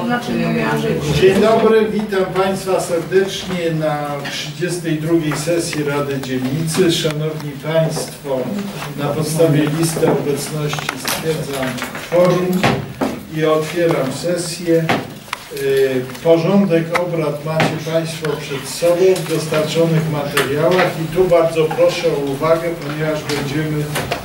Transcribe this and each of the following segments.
znaczy nie miała żyć. Dzień dobry, witam Państwa serdecznie na 32. sesji Rady Dzielnicy. Szanowni Państwo, na podstawie listy obecności stwierdzam kworum i otwieram sesję. Porządek obrad macie Państwo przed sobą w dostarczonych materiałach i tu bardzo proszę o uwagę, ponieważ będziemy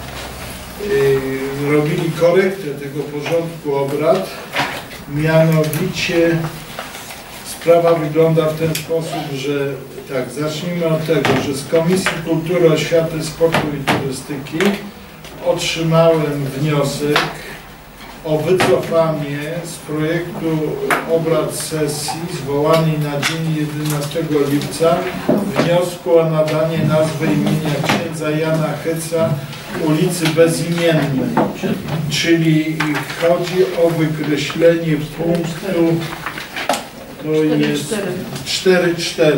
robili korektę tego porządku obrad. Mianowicie sprawa wygląda w ten sposób, że tak, zacznijmy od tego, że z Komisji Kultury, Oświaty, Sportu i Turystyki otrzymałem wniosek o wycofanie z projektu obrad sesji zwołanej na dzień 11 lipca wniosku o nadanie nazwy imienia księdza Jana Heca ulicy Bezimiennej, czyli chodzi o wykreślenie punktu, to jest 4.4,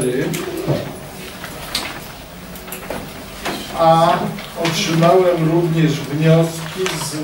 a otrzymałem również wnioski z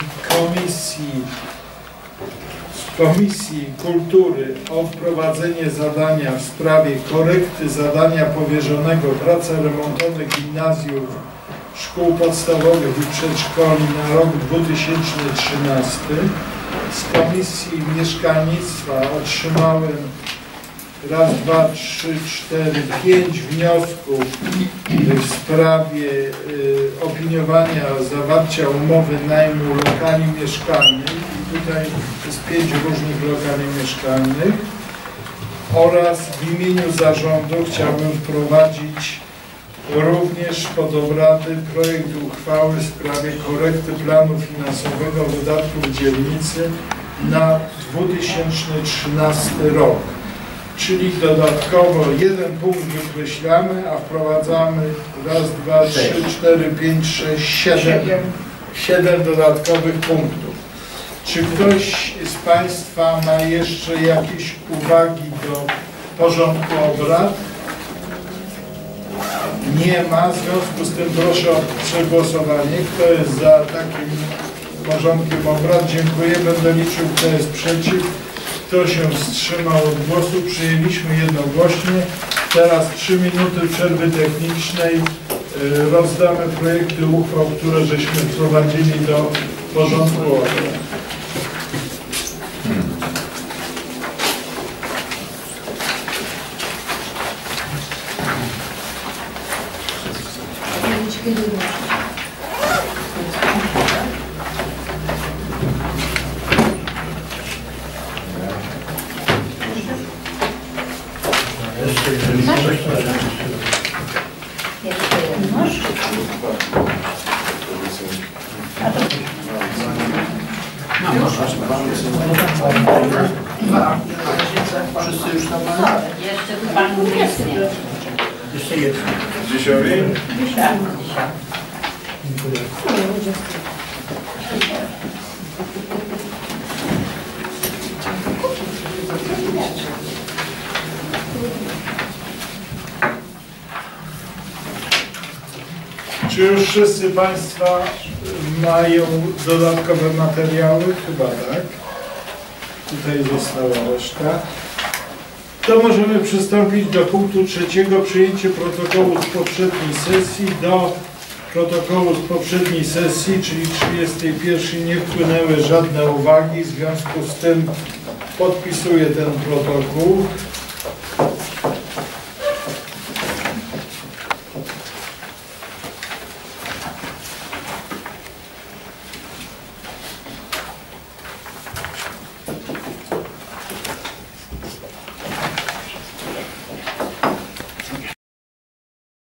Komisji Kultury o wprowadzenie zadania w sprawie korekty zadania powierzonego prace remontowe gimnazjów, szkół podstawowych i przedszkoli na rok 2013. Z Komisji Mieszkalnictwa otrzymałem raz, dwa, trzy, cztery, 5 wniosków w sprawie opiniowania zawarcia umowy najmu lokali mieszkalnych. I tutaj jest 5 różnych lokali mieszkalnych. Oraz w imieniu zarządu chciałbym wprowadzić również pod obrady projekt uchwały w sprawie korekty planu finansowego wydatków dzielnicy na 2013 rok. Czyli dodatkowo jeden punkt wykreślamy, a wprowadzamy raz, dwa, trzy, 4, 5, 6, 7 dodatkowych punktów. Czy ktoś z Państwa ma jeszcze jakieś uwagi do porządku obrad? Nie ma, w związku z tym proszę o przegłosowanie. Kto jest za takim porządkiem obrad? Dziękuję. Będę liczył, kto jest przeciw. Kto się wstrzymał od głosu? Przyjęliśmy jednogłośnie. Teraz 3 minuty przerwy technicznej. Rozdamy projekty uchwał, które żeśmy wprowadzili do porządku obrad. Wszyscy już tam mają? Jeszcze pan jest nie. Jeszcze jeden. Dziesiąty? Czy już wszyscy Państwa mają dodatkowe materiały? Chyba tak. Tutaj została reszta. To możemy przystąpić do punktu 3. Przyjęcie protokołu z poprzedniej sesji. Do protokołu z poprzedniej sesji, czyli 31, nie wpłynęły żadne uwagi. W związku z tym podpisuję ten protokół.